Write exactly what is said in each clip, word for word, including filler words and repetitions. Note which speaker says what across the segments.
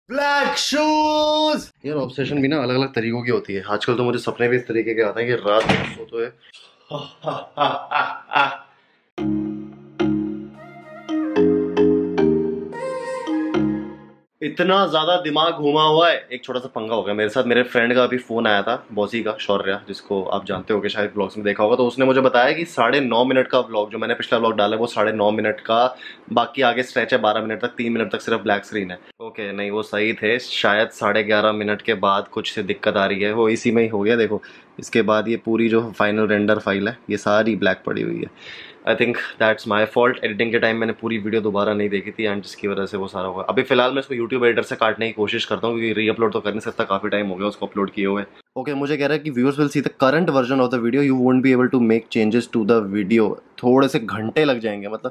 Speaker 1: Black shoes. यार obsession भी ना अलग अलग तरीकों की होती है। आजकल तो मुझे सपने भी इस तरीके के आते हैं कि रात में सोते हुए इतना ज्यादा दिमाग घूमा हुआ है। एक छोटा सा पंगा हो गया मेरे साथ। मेरे फ्रेंड का अभी फोन आया था, बॉसी का, शौर्या, जिसको आप जानते होगे, शायद ब्लॉग्स में देखा होगा। तो उसने मुझे बताया कि साढ़े नौ मिनट का व्लॉग जो मैंने पिछला व्लॉग डाला है वो साढ़े नौ मिनट का, बाकी आगे स्ट्रेच है बारह मिनट तक, तीन मिनट तक सिर्फ ब्लैक स्क्रीन है। ओके, नहीं वो सही थे। शायद साढ़े ग्यारह मिनट के बाद कुछ से दिक्कत आ रही है, वो इसी में ही हो गया। देखो इसके बाद ये पूरी जो फाइनल रेंडर फाइल है ये सारी ब्लैक पड़ी हुई है। I think that's my fault. Editing के टाइम मैंने पूरी वीडियो दोबारा नहीं देखी थी एंड जिसकी वजह से वो सारा होगा। अभी फिलहाल मैं इसको यूट्यूब एडिटर से काटने की कोशिश करता हूँ क्योंकि री अपलोड तो कर नहीं सकता, काफी टाइम हो गया उसको अपलोड किए हुए। ओके okay, मुझे कह रहा है कि viewers will see the current version of the video, you won't be able to make changes to the video. थोड़े से घंटे लग जाएंगे, मतलब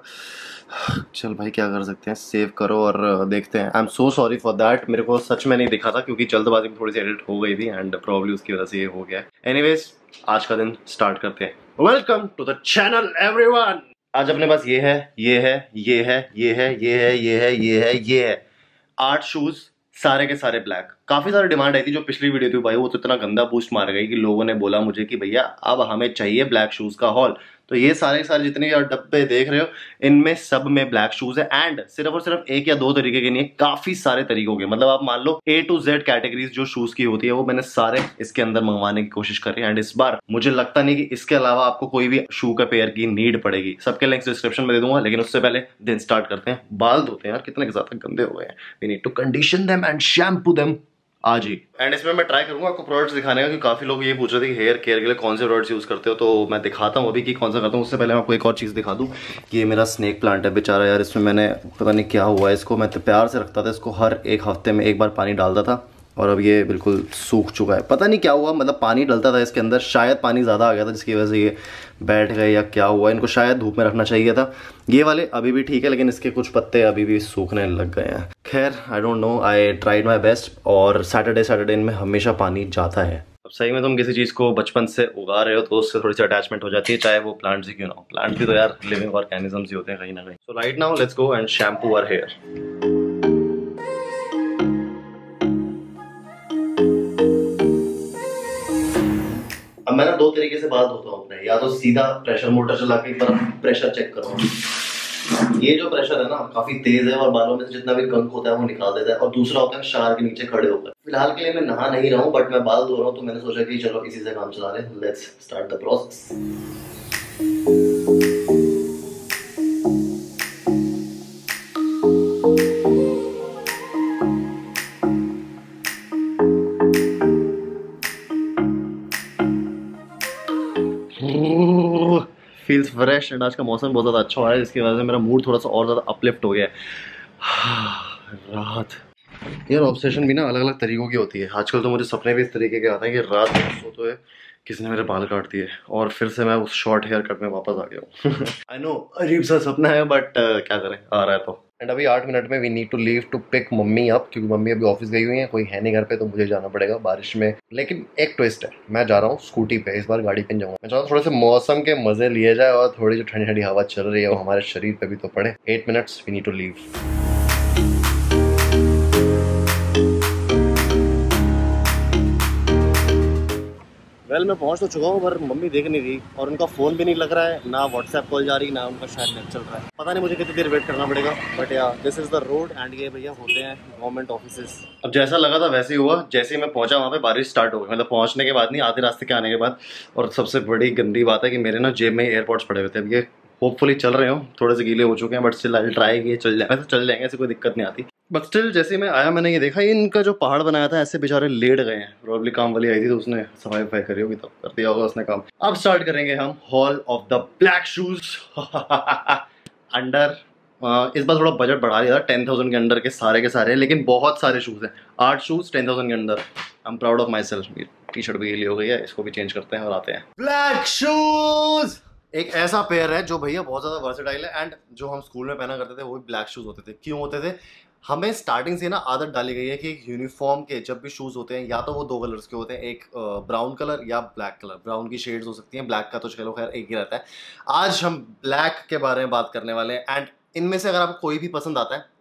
Speaker 1: चल भाई क्या कर सकते हैं, सेव करो और देखते हैं। I am so sorry for that. मेरे को सच में नहीं दिखा था क्योंकि जल्दबाजी में थोड़ी सी एडिट हो गई थी एंड प्रॉब्ली उसकी वजह से ये हो गया। एनीवेज आज का दिन स्टार्ट करते हैं। Welcome to the channel everyone. आज अपने पास ये है, ये है, ये है, ये है, ये है, ये है, ये है, ये है, आठ शूज, सारे के सारे ब्लैक। काफी सारी डिमांड आई थी जो पिछली वीडियो थी भाई, वो तो इतना गंदा बूस्ट मार गई कि लोगों ने बोला मुझे कि भैया अब हमें चाहिए ब्लैक शूज का हॉल। तो ये सारे सारे जितने भी डब्बे देख रहे हो इनमें सब में ब्लैक शूज है एंड सिर्फ और सिर्फ एक या दो तरीके के नहीं है, काफी सारे तरीकों के। मतलब आप मान लो ए टू जेड कैटेगरीज जो शूज की होती है वो मैंने सारे इसके अंदर मंगवाने की कोशिश करी एंड इस बार मुझे लगता नहीं कि इसके अलावा आपको कोई भी शू का पेयर की नीड पड़ेगी। सबके लिंक्स डिस्क्रिप्शन में दे दूंगा, लेकिन उससे पहले दिन स्टार्ट करते हैं। बाल धोते हैं यार, कितने ज्यादा गंदे हो गए हैं। We need to condition them and shampoo them आज ही। एंड इसमें मैं ट्राई करूंगा आपको प्रोडक्ट्स दिखाने का, क्योंकि काफी लोग ये पूछ रहे थे कि हेयर केयर के लिए कौन से प्रोडक्ट्स यूज करते हो, तो मैं दिखाता हूँ अभी कि कौन सा करता हूँ। उससे पहले मैं आपको एक और चीज दिखा दूं। ये मेरा स्नेक प्लांट है बेचारा यार, इसमें मैंने पता नहीं क्या हुआ है इसको। मैं तो प्यार से रखता था इसको, हर एक हफ्ते में एक बार पानी डालता था और अब ये बिल्कुल सूख चुका है। पता नहीं क्या हुआ, मतलब पानी डलता था इसके अंदर, शायद पानी ज़्यादा आ गया था जिसकी वजह से ये बैठ गए या क्या हुआ। इनको शायद धूप में रखना चाहिए था। ये वाले अभी भी ठीक है लेकिन इसके कुछ पत्ते अभी भी सूखने लग गए हैं। खैर I don't know, I tried my best. और सैटरडे सैटरडे इनमें हमेशा पानी जाता है। अब सही में तुम किसी चीज़ को बचपन से उगा रहे हो तो उससे थोड़ी सी अटैचमेंट हो जाती है, चाहे वो प्लांट्स ही क्यों ना हो। प्लांट भी तो यार लिविंग ऑर्गेनिजम्स ही होते हैं कहीं ना कहीं। So right now let's go and shampoo our hair. अब मैं ना दो तरीके से बाल धोता हूँ अपने, या तो सीधा प्रेशर मोटर चला के एक बार प्रेशर चेक करो। ये जो प्रेशर है ना काफी तेज है और बालों में से जितना भी गंद होता है वो निकाल देता है। और दूसरा होता है शावर के नीचे खड़े होकर। फिलहाल के लिए मैं नहा नहीं रहा हूँ बट मैं बाल धो रहा हूँ, तो मैंने सोचा कि चलो इसी से काम चला रहे। Let's start the process. Feels fresh and आज का मौसम बहुत ज़्यादा अच्छा हो रहा है जिसकी वजह से मेरा मूड थोड़ा सा और ज़्यादा अपलिफ्ट हो गया है। रात यार ऑब्सेशन भी ना अलग अलग तरीकों की होती है। आजकल तो मुझे सपने भी इस तरीके के आते हैं कि रात में सोते हुए किसी ने मेरे बाल काट दिए और फिर से मैं उस शॉर्ट हेयर कट में वापस आ गया हूँ। आई नो अजीब सा सपना है बट uh, क्या करें, आ रहा है तो। एंड अभी आठ मिनट में we need to leave to pick mummy up, क्योंकि मम्मी अभी ऑफिस गई हुई है, कोई है नहीं घर पे, तो मुझे जाना पड़ेगा बारिश में। लेकिन एक ट्विस्ट है, मैं जा रहा हूँ स्कूटी पे, इस बार गाड़ी पे जाऊंगा। मैं चाहता हूँ थोड़े से मौसम के मजे लिए जाए और थोड़ी जो ठंडी ठंडी हवा चल रही है वो हमारे शरीर पे भी तो पड़े। Eight minutes we need to leave. Well well, मैं पहुंच तो चुका हूँ पर मम्मी देख नहीं रही और उनका फ़ोन भी नहीं लग रहा है, ना व्हाट्सएप कॉल जा रही, ना उनका शायद नेट चल रहा है। पता नहीं मुझे कितनी देर वेट करना पड़ेगा but yeah this is the road and ये भैया होते हैं गवर्नमेंट ऑफिसेस। अब जैसा लगा था वैसे ही हुआ। जैसे ही मैं पहुंचा वहाँ पे बारिश स्टार्ट हो गई, मतलब पहुँचने के बाद नहीं, आधे रास्ते के आने के बाद। और सबसे बड़ी गंदी बात है कि मेरे ना जेब में एयरपोर्ट्स पड़े हुए थे। अब ये होपफुली चल रहे हो, थोड़े से गीले हो चुके हैं बट स्टिल आई ट्राई कि ये चल जाए। वैसे चल जाएंगे, ऐसे कोई दिक्कत नहीं आती। बट स्टिल जैसे मैं आया मैंने ये देखा इनका जो पहाड़ बनाया था ऐसे बेचारे लेट गए हैं। प्रॉब्ली काम वाली आई थी तो उसने सफाई वफाई करी होगी, तब कर दिया होगा उसने काम। अब स्टार्ट करेंगे हम haul of the black shoes under. इस बार थोड़ा बजट बढ़ा दिया था, टेन थाउजेंड के अंडर के सारे के सारे, लेकिन बहुत सारे शूज हैं। आठ शूज टेन थाउजेंड के अंदर। I am proud of myself. T shirt भी गीली हो गई है, इसको भी चेंज करते हैं और आते हैं। ब्लैक शूज एक ऐसा पेयर है जो भैया बहुत ज़्यादा वर्सेटाइल है एंड जो हम स्कूल में पहना करते थे वो भी ब्लैक शूज़ होते थे। क्यों होते थे? हमें स्टार्टिंग से ना आदत डाली गई है कि यूनिफॉर्म के जब भी शूज़ होते हैं या तो वो दो कलर्स के होते हैं, एक ब्राउन कलर या ब्लैक कलर। ब्राउन की शेड्स हो सकती हैं, ब्लैक का तो चलो खैर एक ही रहता है। आज हम ब्लैक के बारे में बात करने वाले हैं एंड इनमें से अगर आपको कोई भी पसंद आता है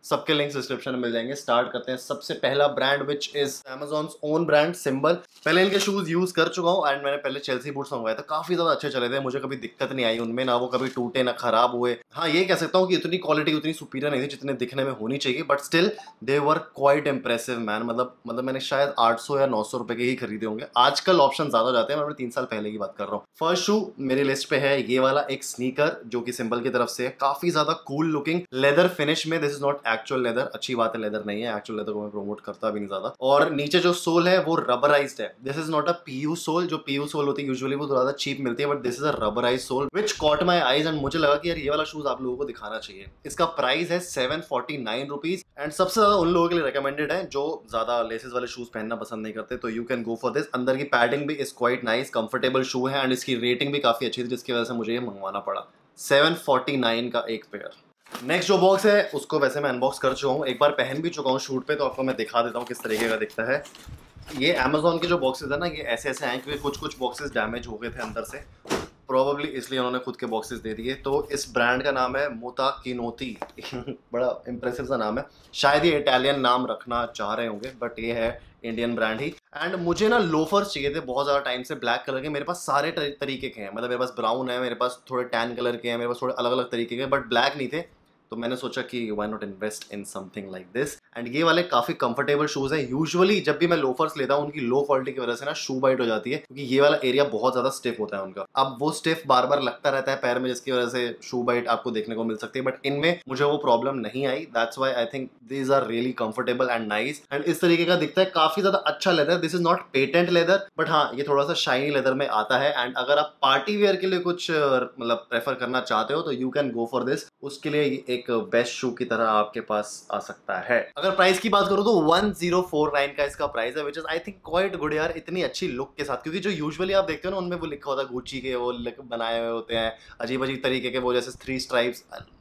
Speaker 1: सबके लिंक डिस्क्रिप्शन में मिल जाएंगे। स्टार्ट करते हैं। सबसे पहला brand which is Amazon's own brand Symbol. पहले इनके शूज यूज कर चुका हूँ एंड मैंने पहले चेल्सी बूट्स मंगवाए थे, काफी ज्यादा अच्छे चले थे, मुझे कभी दिक्कत नहीं आई उनमें, ना वो कभी टूटे ना खराब हुए। हाँ ये कह सकता हूँ कि इतनी क्वालिटी उतनी सुपीरियर नहीं थी जितने दिखने में होनी चाहिए, but still they were quite impressive man. मतलब मतलब मैंने शायद आठ सौ या नौ सौ रुपए के ही खरीदे होंगे। आजकल ऑप्शन ज्यादा जाते हैं, मैं तीन साल पहले की बात कर रहा हूँ। फर्स्ट शू मेरी लिस्ट पे है ये वाला एक स्नीकर जो कि सिंबल की तरफ से है, काफी ज्यादा कूल लुकिंग लेदर फिनिश में। This is not actual leather, अच्छी बात है लेदर नहीं है, एक्चुअल लेदर को मैं प्रमोट करता भी नहीं ज्यादा। और नीचे जो सोल है वो रबराइज्ड है। This is not a PU sole, जो पीयू सोल होती है यूजुअली वो ज्यादा चीप मिलती है, but this is a rubberize sole which caught my eyes and मुझे लगा कि यार ये वाला शूज आप लोगों को दिखाना चाहिए। इसका प्राइस है seven forty nine rupees and सबसे ज्यादा उन लोगों के लिए रिकमेंडेड है जो ज्यादा लेसेस वाले शूज पहनना पसंद नहीं करते, तो you can go for this. अंदर की पैडिंग भी is quite nice, comfortable shoe है एंड इसकी रेटिंग भी काफी अच्छी थी जिसकी वजह से मुझे ये मंगवाना पड़ा। सेवन फोर्टी नाइन का एक पेयर। नेक्स्ट जो बॉक्स है उसको वैसे मैं अनबॉक्स कर चुका हूँ, एक बार पहन भी चुका हूँ शूट पे, तो आपको मैं दिखा देता हूँ किस तरीके का दिखता है। ये Amazon के जो बॉक्सेस है ना ये ऐसे ऐसे हैं क्योंकि कुछ कुछ बॉक्सेस डैमेज हो गए थे अंदर से, प्रोबेबली इसलिए उन्होंने खुद के बॉक्सेस दे दिए। तो इस ब्रांड का नाम है मोताकिनोती बड़ा इंप्रेसिव सा नाम है, शायद ये इटालियन नाम रखना चाह रहे होंगे, बट ये है इंडियन ब्रांड ही। एंड मुझे ना लोफर्स चाहिए थे बहुत ज़्यादा टाइम से, ब्लैक कलर के। मेरे पास सारे तरीके के हैं, मतलब मेरे पास ब्राउन है, मेरे पास थोड़े टैन कलर के हैं, मेरे पास थोड़े अलग अलग तरीके के, बट ब्लैक नहीं थे। तो मैंने सोचा कि why not invest in something like this. And ये वाले काफी कंफर्टेबल शूज हैं। यूजुअली जब भी मैं लोफर्स लेता हूँ उनकी लो क्वालिटी की वजह से ना शू बाइट हो जाती है, क्योंकि ये वाला एरिया बहुत ज्यादा स्टिफ होता है उनका। अब वो स्टिफ बार बार लगता रहता है पैर में, जिसकी वजह से शू बाइट आपको देखने को मिल सकती है, बट इनमें मुझे वो प्रॉब्लम नहीं आई। That's why I think these are really comfortable and nice. And इस तरीके का दिखता है, काफी ज्यादा अच्छा leather. This is not patent leather, but हाँ ये थोड़ा सा शाइनी लेदर में आता है। एंड अगर आप पार्टी वेयर के लिए कुछ मतलब प्रेफर करना चाहते हो तो you can go for this. उसके लिए एक बेस्ट शू की तरह आपके पास आ सकता है। अगर प्राइस की बात करूं तो वन जीरो फोर नाइन का इसका प्राइस है, which is I think quite good यार, इतनी अच्छी लुक के साथ। क्योंकि जो यूजुअली आप देखते हो ना उनमें वो लिखा होता है गुच्ची के, वो बनाए हुए होते हैं अजीब अजीब तरीके के, वो जैसे थ्री स्ट्राइप्स।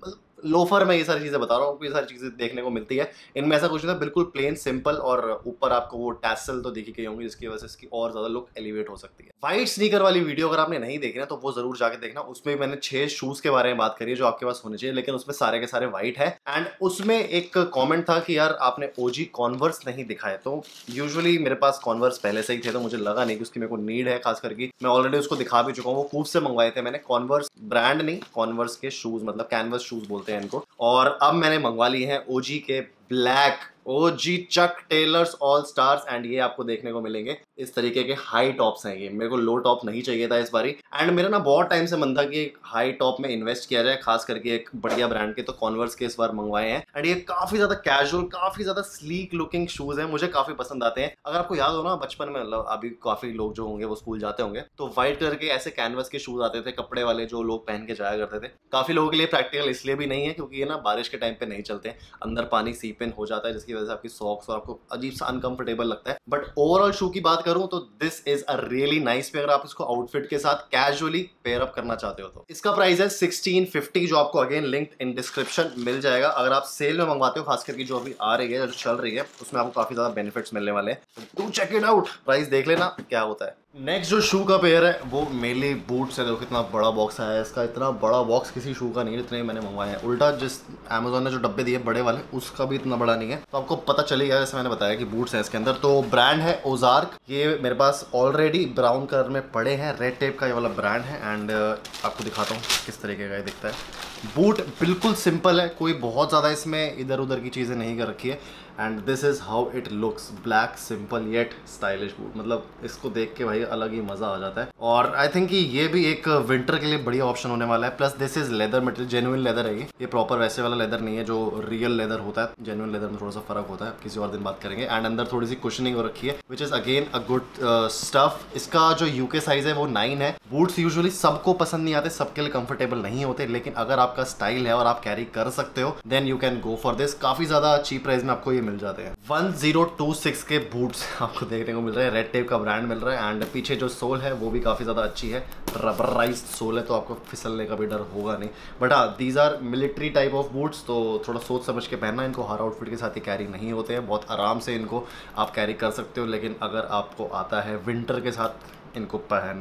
Speaker 1: लोफर में ये सारी चीजें बता रहा हूँ, ये सारी चीजें देखने को मिलती है। इनमें ऐसा कुछ नहीं था, बिल्कुल प्लेन सिंपल, और ऊपर आपको वो टैसल तो दिखी गई होंगी जिसकी वजह से इसकी और ज्यादा लुक एलिवेट हो सकती है। व्हाइट स्नीकर वाली वीडियो अगर आपने नहीं देखी ना तो वो जरूर जाके देखना। उसमें मैंने छह शूज के बारे में बात करी है जो आपके पास होने चाहिए, लेकिन उसमें सारे के सारे व्हाइट है। एंड उसमें एक कॉमेंट था कि यार आपने ओजी कॉन्वर्स नहीं दिखाए। तो यूजुअली मेरे पास कॉन्वर्स पहले से ही थे, तो मुझे लगा नहीं कि उसकी मेरे को नीड है, खास करके मैं ऑलरेडी उसको दिखा भी चुका हूँ। वो कूफ से मंगवाए थे मैंने, कॉन्वर्स ब्रांड नहीं, कॉन्वर्स के शूज, मतलब कैनवस शूज बोलते हैं इनको। और अब मैंने मंगवा लिए हैं ओजी के black OG Chuck Taylors All Stars. And ये आपको देखने को मिलेंगे इस तरीके के हाई टॉप्स हैं। ये मेरे को लो टॉप नहीं चाहिए था इस बारी, एंड मेरा ना बहुत टाइम से मन था कि एक हाई टॉप में इन्वेस्ट किया जाए, खास करके एक बढ़िया ब्रांड के। तो कॉन्वर्स के इस बार मंगवाए हैं एंड ये काफी ज्यादा कैजुअल, काफी ज्यादा स्लीक लुकिंग शूज हैं, मुझे काफी पसंद आते हैं। अगर आपको याद हो ना बचपन में, मतलब अभी काफी लोग जो होंगे वो स्कूल जाते होंगे, तो व्हाइट कलर के ऐसे कैनवस के शूज आते थे कपड़े वाले जो लोग पहन के जाया करते थे। काफी लोगों के लिए प्रैक्टिकल इसलिए भी नहीं है क्योंकि ये ना बारिश के टाइम पे नहीं चलते, अंदर पानी सीप इन हो जाता है, जिसकी वजह से आपकी सॉक्स और आपको अजीब सा अनकंफर्टेबल लगता है। बट ओवरऑल शू की बात करूं तो this is a really nice pair. आप इसको आउटफिट के साथ कैजुअली पेयर अप करना चाहते हो तो इसका प्राइस है सिक्सटीन फिफ्टी, जो आपको अगेन लिंक इन डिस्क्रिप्शन मिल जाएगा। अगर आप सेल में मंगवाते हो, खास करके जो अभी आ रही है, जो चल रही है, उसमें आपको काफी ज्यादा बेनिफिट्स मिलने वाले हैं। Do check it out, price देख लेना क्या होता है। नेक्स्ट जो शू का पेयर है वो मेनली बूट्स है। देखो कितना बड़ा बॉक्स आया है इसका, इतना बड़ा बॉक्स किसी शू का नहीं है जितने मैंने मंगवाए हैं। उल्टा जिस Amazon ने जो डब्बे दिए बड़े वाले, उसका भी इतना बड़ा नहीं है। तो आपको पता चलेगा, जैसे मैंने बताया कि बूट्स है इसके अंदर। तो ब्रांड है ओजार्क। ये मेरे पास ऑलरेडी ब्राउन कलर में पड़े हैं, रेड टेप का ये वाला ब्रांड है। एंड आपको दिखाता हूँ किस तरीके का ये दिखता है। बूट बिल्कुल सिंपल है, कोई बहुत ज़्यादा इसमें इधर उधर की चीज़ें नहीं कर रखी है। And this is how it looks, black simple yet stylish boot. मतलब इसको देख के भाई अलग ही मज़ा आ जाता है। और आई थिंक कि ये भी एक विंटर के लिए बढ़िया ऑप्शन होने वाला है। Plus this is leather material, genuine leather है ये ये प्रॉपर वैसे वाला लेदर नहीं है जो रियल लेदर होता है। जेन्युइन लेदर में थोड़ा सा फर्क होता है, किसी और दिन बात करेंगे। एंड अंदर थोड़ी सी कुशनिंग हो रखी है, which is again a good stuff. इसका जो यूके साइज है वो नाइन है। बूट्स यूजुअली सबको पसंद नहीं आते, सबके लिए कंफर्टेबल नहीं होते, लेकिन अगर आपका स्टाइल है और आप कैरी कर सकते हो then you can go for this. काफी ज्यादा चीप प्राइस में आपको ये मिल जाते हैं। वन जीरो टू सिक्स के बूट्स आपको देखने को मिल रहे हैं, रेड टेप का ब्रांड मिल रहा है। एंड पीछे जो सोल है वो भी काफी ज्यादा अच्छी है, रबराइज्ड सोल है, तो आपको फिसलने का भी डर होगा नहीं। बट हाँ, these are military type of boots, तो थोड़ा सोच समझ के पहनना। इनको हर आउटफिट के साथ ही कैरी नहीं होते हैं, बहुत आराम से इनको आप कैरी कर सकते हो। लेकिन अगर आपको आता है विंटर के साथ इनको पहनना,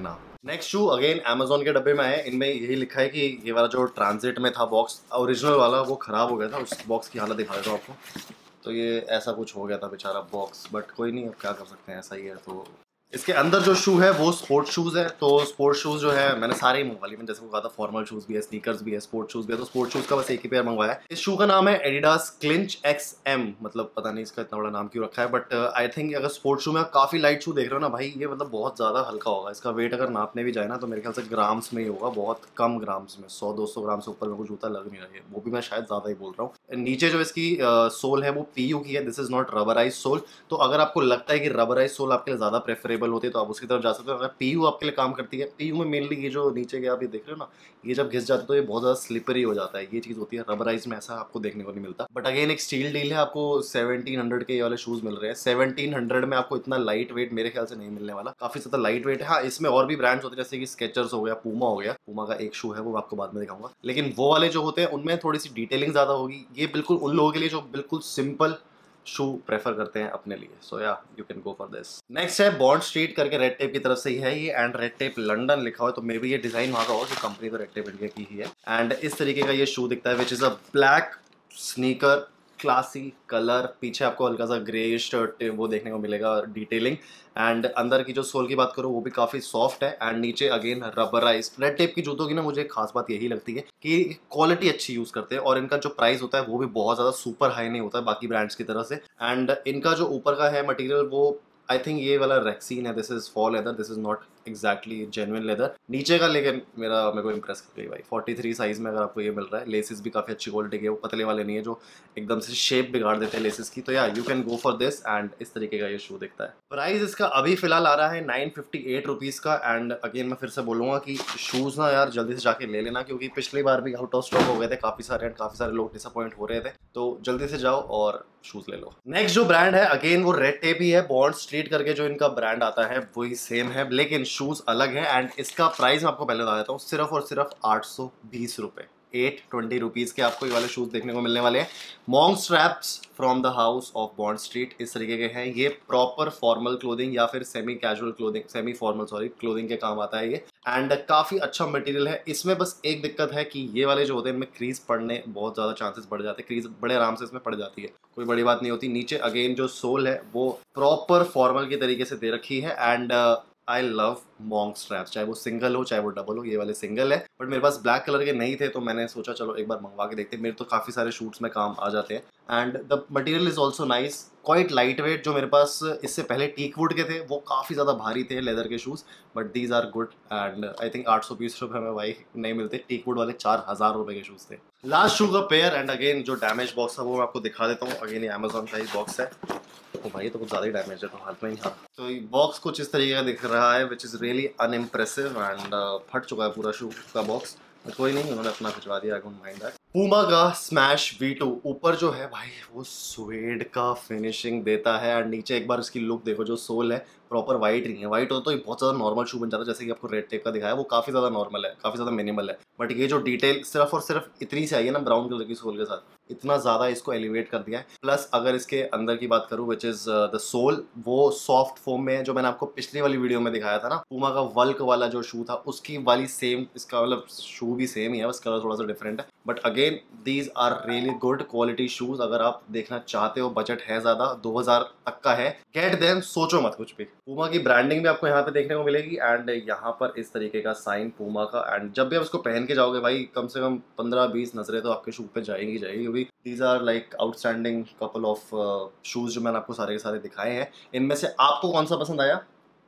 Speaker 1: नेक्स्ट शू अगेन अमेजोन के डब्बे में आए। इनमें यही लिखा है कि ये वाला जो ट्रांजिट में था बॉक्स ओरिजिनल वाला, वो खराब हो गया था। उस बॉक्स की हालत दिखा देता हूँ आपको। तो ये ऐसा कुछ हो गया था बेचारा बॉक्स, बट कोई नहीं, अब क्या कर सकते हैं, ऐसा ही है। तो इसके अंदर जो शू है वो स्पोर्ट शूज़ है। तो स्पोर्ट शूज़ जो है मैंने सारे ही मंगवा लिए। मैंने जैसे को कहा था फॉर्मल शूज़ भी है, स्नीकर्स भी है, स्पोर्ट शूज़ भी है। तो स्पोर्ट शूज़ का बस एक ही पेयर मंगवाया है। इस शू का नाम है एडिडास क्लिंच एक्स एम, मतलब पता नहीं इसका इतना बड़ा नाम क्यों रखा है, बट आई थिंक अगर स्पोर्ट शू में आप काफ़ी लाइट शू देख रहे हो ना भाई, ये मतलब बहुत ज़्यादा हल्का होगा। इसका वेट अगर नापने भी जाए ना तो मेरे ख्याल से ग्राम्स में ही होगा, बहुत कम ग्राम्स में, सौ दो सौ ग्राम से ऊपर में कुछ जूता लग नहीं रहा है। वो भी मैं शायद ज़्यादा ही बोल रहा हूँ। नीचे जो इसकी सोल है वो पी यू की है, this is not rubberize sole. तो अगर आपको लगता है कि रबराइज सोल आपके लिए ज़्यादा प्रेफरेबल होती है तो आप उसकी तरफ जा सकते हो। अगर पीयू आपके लिए काम करती है, पीयू में मेनली ये जो नीचे के आप ये देख रहे हो ना, ये जब घिस जाता है तो ये बहुत ज़्यादा स्लिपरी हो जाता है, ये चीज़ होती है। रबराइज में ऐसा आपको देखने को नहीं मिलता। बट अगेन एक स्टील डील है, आपको सेवनटीन हंड्रेड के ये वाले शूज़ मिल रहे हैं। सेवनटीन हंड्रेड में आपको इतना लाइट वेट मेरे ख्याल से नहीं मिलने वाला, काफ़ी ज़्यादा लाइट वेट है। हाँ, इसमें और भी ब्रांड्स होते हैं जैसे कि स्केचर्स हो गया, पूमा हो गया। पूमा का एक शू है वो आपको बाद में दिखाऊंगा, लेकिन वो वाले जो होते हैं उनमें थोड़ी सी डिटेलिंग ज़्यादा होगी। ये बिल्कुल उन लोगों के लिए जो बिल्कुल सिंपल शू प्रेफर करते हैं अपने लिए। So yeah you can go for this. Next है बॉन्ड स्ट्रीट करके, रेड टेप की तरफ से ही है ये, एंड रेड टेप लंदन लिखा हुआ है। तो मे बी ये डिजाइन वहाँ का हो, जो कंपनी तो रेड टेप इंडिया की ही है। एंड इस तरीके का ये शू दिखता है, which is a black sneaker, classy colour. पीछे आपको हल्का सा ग्रे शर्ट वो देखने को मिलेगा, डिटेलिंग। एंड अंदर की जो सोल की बात करो वो भी काफ़ी सॉफ्ट है। एंड नीचे अगेन रबराइज। रेड टेप की जूतों की ना मुझे खास बात यही लगती है कि क्वालिटी अच्छी यूज़ करते हैं, और इनका जो प्राइस होता है वो भी बहुत ज़्यादा सुपर हाई नहीं होता है बाकी ब्रांड्स की तरह से। एंड इनका जो ऊपर का है मटेरियल वो आई थिंक ये वाला रेक्सीन है, दिस इज फॉर leather, this is not exactly genuine leather. नीचे का लेकिन मेरा मेरे को इम्प्रेस कर गई भाई। फोर्टी थ्री साइज में अगर आपको ये मिल रहा है, लेसेस भी काफ़ी अच्छी क्वालिटी के, वो पतले वाले नहीं है जो एकदम से शेप बिगाड़ देते हैं लेसेस की। तो yeah you can go for this. And इस तरीके का ये शू दिखता है। प्राइस इसका अभी फिलहाल आ रहा है नाइन फिफ्टी एट रुपीज़ का। एंड अगेन मैं फिर से बोलूँगा कि शूज़ ना यार जल्दी से जाके ले लेना, क्योंकि पिछली बार भी आउट ऑफ स्टॉक हो गए थे काफ़ी सारे, एंड काफ़ी सारे लोग डिसअपॉइंट हो रहे थे। तो जल्दी से जाओ और शूज़ ले लो। नेक्स्ट जो ब्रांड है अगेन वो रेड टेप ही है, बॉन्ड स्ट्रीट करके जो इनका ब्रांड आता है वही सेम है, लेकिन शूज़ अलग है। एंड इसका प्राइस मैं आपको पहले बता देता हूँ, सिर्फ और सिर्फ आठ सौ बीस रुपये, एट ट्वेंटी रुपीज़ के आपको ये वाले शूज़ देखने को मिलने वाले हैं। Monk straps from the house of Bond Street, इस तरीके के हैं। ये प्रॉपर फॉर्मल क्लोथिंग या फिर semi casual clothing, semi formal sorry clothing के काम आता है ये। एंड काफ़ी अच्छा मटेरियल है। इसमें बस एक दिक्कत है कि ये वाले जो होते हैं इनमें क्रीज पड़ने बहुत ज़्यादा चांसेस बढ़ जाते हैं, क्रीज बड़े आराम से इसमें पड़ जाती है, कोई बड़ी बात नहीं होती। नीचे अगेन जो सोल है वो प्रॉपर फॉर्मल के तरीके से दे रखी है। And I love monk straps, चाहे वो सिंगल हो चाहे वो डबल हो। ये वाले सिंगल है, बट मेरे पास ब्लैक कलर के नहीं थे तो मैंने सोचा चलो एक बार मंगवा के देखते हैं। मेरे तो काफ़ी सारे शूट्स में काम आ जाते हैं। And the material is also nice, quite light weight. जो मेरे पास इससे पहले टीक वुड के थे वो काफ़ी ज़्यादा भारी थे लेदर के shoes, but these are good. And I think आठ सौ बीस रुपये में भाई नहीं मिलते, टीक वुड वाले चार हज़ार रुपये के शूज़ थे। लास्ट शू का पेयर, एंड अगेन जो डैमेज बॉक्स है वो मैं आपको दिखा देता हूँ। अगेन ये अमेजोन का ही बॉक्स है। तो भाई तो कुछ ज़्यादा ही डैमेज है, तो हाथ में ही। हाँ, तो ये बॉक्स कुछ इस तरीके का दिख रहा है, which is really unimpressive. And फट चुका है पूरा शू का बॉक्स, बट कोई नहीं, उन्होंने अपना भिजवा दिया, I don't mind that. Puma का स्मैश वी टू, ऊपर जो है भाई वो स्वेड का फिनिशिंग देता है। एंड नीचे एक बार इसकी लुक देखो, जो सोल है प्रॉपर वाइट नहीं है। वाइट हो तो ये बहुत ज़्यादा नॉर्मल शू बन जाता है, जैसे कि आपको रेड टेप का दिखाया वो काफ़ी ज़्यादा नॉर्मल है, काफ़ी ज़्यादा मिनिमल है। बट ये जो डिटेल सिर्फ और सिर्फ इतनी सी आई है ना ब्राउन कलर की सोल के साथ, इतना ज़्यादा इसको एलिवेट कर दिया है। प्लस अगर इसके अंदर की बात करूँ, विच इज़ द सोल, वो सॉफ्ट फोम में है, जो मैंने आपको पिछली वाली वीडियो में दिखाया था ना, पूमा का वल्क वाला जो शू था उसकी वाली सेम, इसका मतलब शू भी सेम ही है, बस कलर थोड़ा सा डिफरेंट है। But again these are really good quality shoes. अगर आप देखना चाहते हो, बजट है ज़्यादा, दो हज़ार तक का है, गेट देम, सोचो मत कुछ भी। पूमा की ब्रांडिंग भी आपको यहाँ पे देखने को मिलेगी। एंड यहाँ पर इस तरीके का साइन पूमा का। एंड जब भी आप उसको पहन के जाओगे भाई, कम से कम पंद्रह बीस नजरें तो आपके शू पे जाएंगी जाएगी, क्योंकि these are like outstanding couple of shoes जो मैंने आपको सारे के सारे दिखाए हैं। इनमें से आपको कौन सा पसंद आया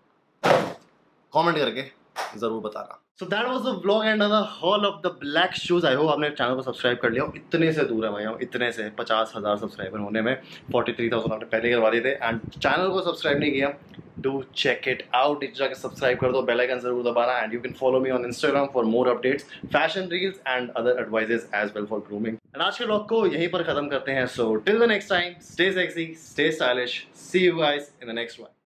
Speaker 1: कमेंट करके जरूर बताना। So that was the vlog and the haul of the black shoes. I hope आपने चैनल को सब्सक्राइब कर लिया। इतने से दूर है भाई हम, इतने से पचास हज़ार सब्सक्राइबर होने में, फोर्टी थ्री थाउजेंड आपने पहले करवा दिए थे। एंड चैनल को सब्सक्राइब नहीं किया, डू चेक इट आउट, नीचे जाकर सब्सक्राइब कर दो, बेल आइकन जरूर दबाना। And you can follow me on Instagram for more updates, fashion reels and other advices as well for grooming. And आज के व्लॉग को यहीं पर खत्म करते हैं। So till the next time, stay sexy, stay stylish, see you guys in the next one.